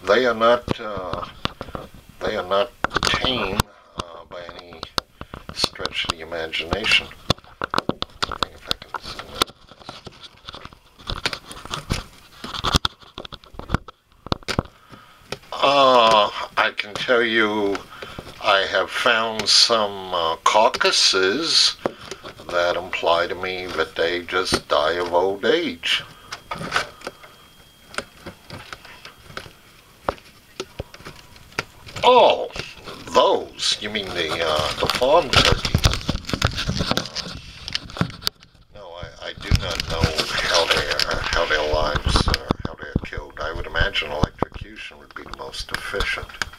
They are not tame by any stretch of the imagination. See if I can zoom in. I can tell you, I have found some carcasses that imply to me that they just die of old age. Oh, those? You mean the farm turkey? No, I do not know how their lives, how they're killed. I would imagine electrocution would be the most efficient.